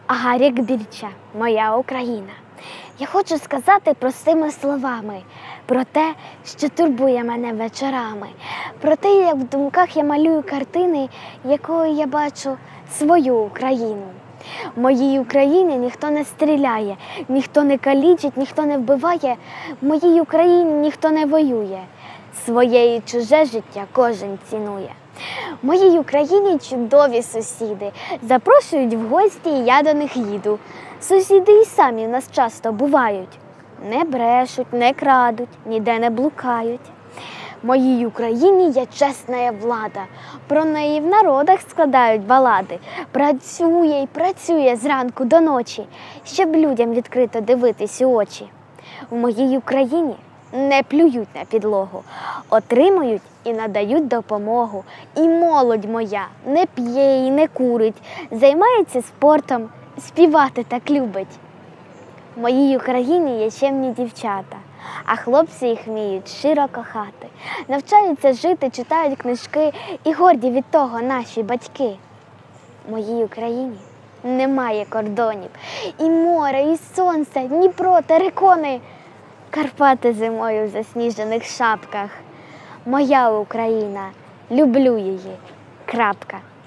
Гарік Більча, моя Україна. Я хочу сказати простими словами про те, що турбує мене вечорами, про те, як в думках я малюю картини, якою я бачу свою Україну. В моїй Україні ніхто не стріляє, ніхто не калічить, ніхто не вбиває, в моїй Україні ніхто не воює. Своє і чуже життя кожен цінує. В моїй Україні чудові сусіди, запрошують в гості, і я до них їду. Сусіди і самі в нас часто бувають. Не брешуть, не крадуть, ніде не блукають. В моїй Україні є чесна влада, про неї в народах складають балади. Працює і працює зранку до ночі, щоб людям відкрито дивитись у очі. В моїй Україні не плюють на підлогу, отримують і надають допомогу. І молодь моя не п'є і не курить, займається спортом, співати так любить. В моїй Україні є чемні дівчата, а хлопці їх вміють щиро кохати. Навчаються жити, читають книжки і горді від того наші батьки. В моїй Україні немає кордонів. І море, і сонце, Дніпро, терикони, Карпати зимою в засніжених шапках. Моя Україна, люблю її. Крапка.